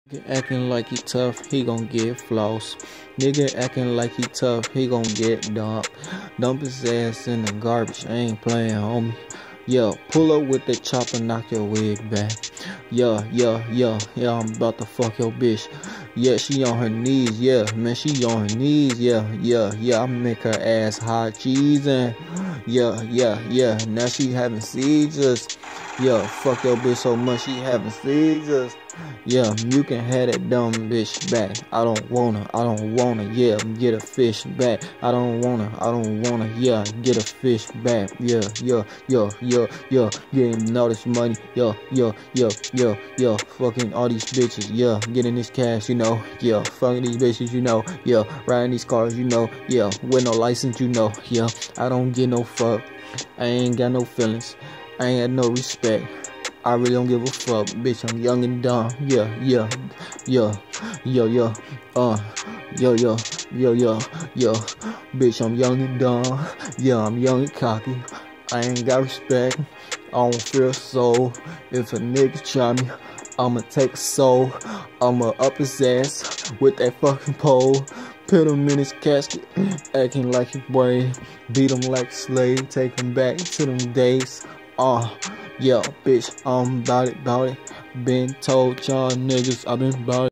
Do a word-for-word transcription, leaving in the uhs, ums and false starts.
Nigga acting like he tough, he gon' get floss. Nigga acting like he tough, he gon' get dumped. Dump his ass in the garbage, I ain't playing, homie. Yeah, pull up with the chopper, knock your wig back. Yeah, yeah, yeah, yeah, I'm about to fuck your bitch. Yeah, she on her knees, yeah, man, she on her knees, yeah, yeah, yeah, I make her ass hot cheese and yeah, yeah, yeah, now she having seizures. Yeah, fuck your bitch so much she having seizures. Yeah, you can have that dumb bitch back. I don't wanna, I don't wanna, yeah, get a fish back. I don't wanna, I don't wanna, yeah, get a fish back. Yeah, yeah, yeah, yeah, yeah, getting all this money. Yeah, yeah, yeah, yeah, yeah, fucking all these bitches. Yeah, getting this cash, you know. Yeah, fucking these bitches, you know. Yeah, riding these cars, you know. Yeah, with no license, you know. Yeah, I don't get no fuck. I ain't got no feelings. I ain't got no respect. I really don't give a fuck, bitch. I'm young and dumb. Yeah, yeah, yeah, yeah, yeah, uh, yo, yo, yo, yo, yo, bitch. I'm young and dumb. Yeah, I'm young and cocky. I ain't got respect. I don't feel soul. If a nigga try me, I'ma take a soul. I'ma up his ass with that fucking pole. Put him in his casket, acting like he brave. Beat him like a slave. Take him back to them days. Uh, yeah, bitch, I'm about it, about it. Been told y'all niggas, I been about it.